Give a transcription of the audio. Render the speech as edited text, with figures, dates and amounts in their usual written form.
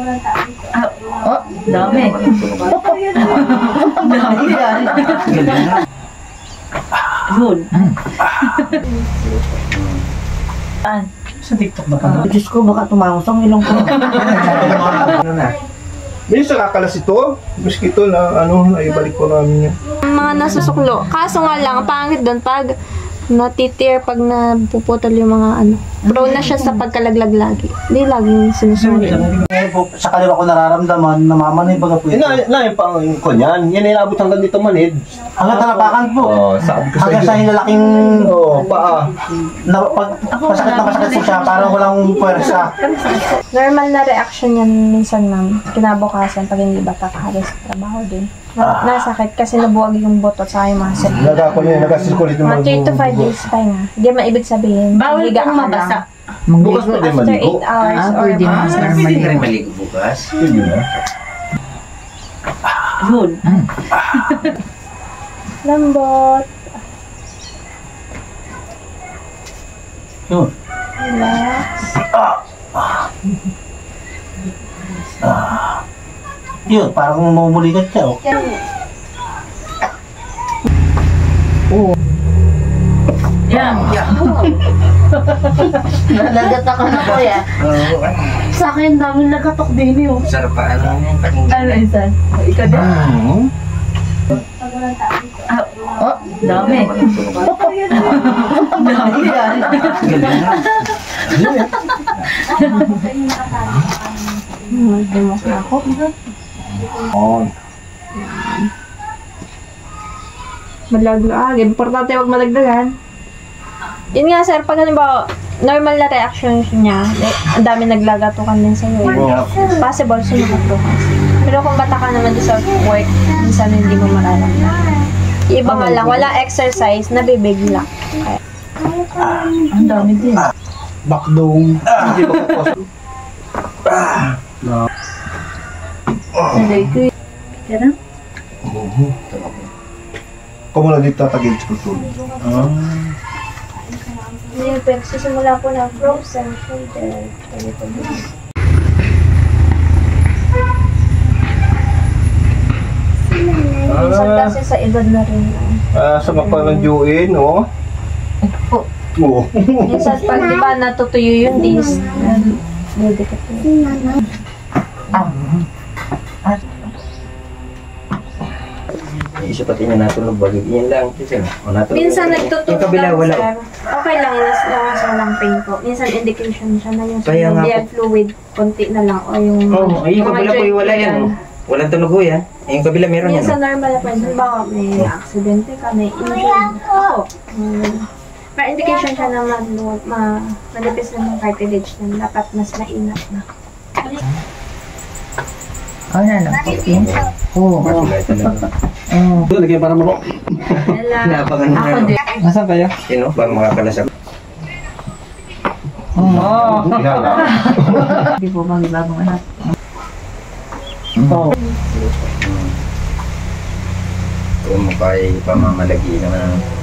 Oh, dami. Dami yan. Yun. Sa TikTok ba ka? Diyos ko, baka tumangsong ilong ko. Minsan kakalas ito, mosquito na naibalik po namin yan. Mga nasusuklo. Kaso nga lang, pangit doon pag natitier, pag napuputol yung mga prone na siya sa pagkalaglag lagi. Hindi laging sinusunod. Sa kaliwa ko nararamdaman, namamanay baga po ito. Yung pang ko niyan, yan ay naabot hanggang dito manid. Hanggang talapakan po. Sabi ko Hanggang sa hinalaking paa. Masakit na masakit po siya, parang walang puwersa. Normal na reaction yan minsan, ma'am. Kinabukasan, pag hindi bata ka halos sa trabaho din. Nasakit kasi nabuwag yung butot sa yung muscle. Nag-circulate yung Mga 3 to 5 days pa nga. Hindi maibig sabihin. Bawal higa kang ka mabasa. lang. Bukas na din After maligo. 8 hours or pwede more. Pwede ka rin maligo bukas. Pwede na. Yun. Lambot. Yun. Relax. Yun, parang mumuligat siya. Yan. Nalagat ako na po yan. Sa akin, daming nagatok din yun. Sarap pa yan, pakinggan. Ano isa? Ikaw din? Oh, dami. Dami yan. Magdumok na ako. Malaglag. Importante huwag malagdagan. Yun nga sir, pag halimbawa, normal na reaction niya, ang dami naglagatukan din sa'yo. Possible, sumunod ko. Pero kung bata ka naman sa work, minsan hindi mo mararamdaman. Iba nga lang, wala exercise, nabibigla. Okay. Ang dami din. Bakdong. Hindi ba kapos? Sanday ko yun. Kaya Kung wala dito tatagin sa kultulo. Ngayon, pero sisimula po ng frozen shoulder. Ganito din. Minsan kasi sa edad na rin. Sa mapanadyoin, Oo. Minsan pag di ba natutuyo yung disc, dedikit yun. Isa pati niya natulog bagay. Yan lang. Minsan nagtutulog Yung kabila, lang, wala. sir. Okay lang, inas walang pain po. Minsan indication siya na yung Kaya nga blood fluid, konti na lang. O yung Yung kabila po yung wala yan. Walang tunog ho yan. Yung kabila meron yan. Minsan normal na po. Halimbawa, may aksidente ka, may injured. Ako. Pero indication siya na manipis na yung cartilage na dapat mas mainat na. ano lang po yun? Oo. Lagyan para mo. Napakan mo Ako na. din. Nasaan kayo? Sino? Para makakalasap. Oo. Hindi po bang ibabang anak? Oo. Kung mo kay pamamalagi naman.